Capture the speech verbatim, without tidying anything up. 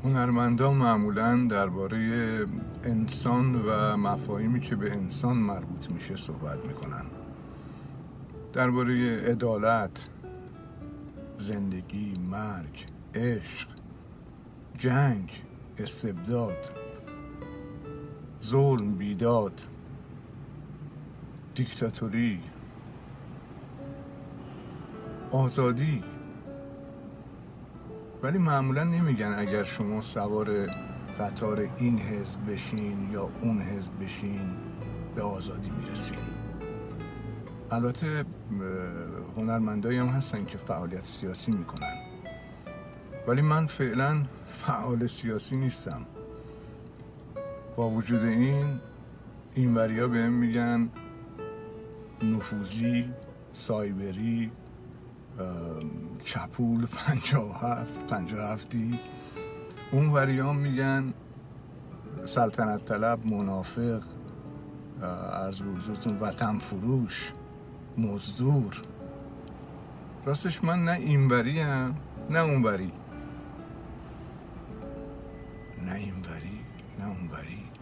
هنرمندان معمولاً درباره انسان و مفاهیمی که به انسان مربوط میشه صحبت میکنن. درباره عدالت، زندگی، مرگ، عشق، جنگ، استبداد، ظلم، بیداد، دیکتاتوری، آزادی. ولی معمولا نمیگن اگر شما سوار قطار این حزب بشین یا اون حزب بشین به آزادی میرسین. البته هنرمندایی هم هستن که فعالیت سیاسی میکنن، ولی من فعلا فعال سیاسی نیستم. با وجود این اینوریا بهم میگن نفوذی، سایبری، چپول، پنجاه و هفت پنجاه و هفتی. اون وریان میگن سلطنت طلب، منافق، عرض به حضورتون وطن فروش، مزدور. راستش من نه این وریم نه اون وری، نه این وری نه اون وری.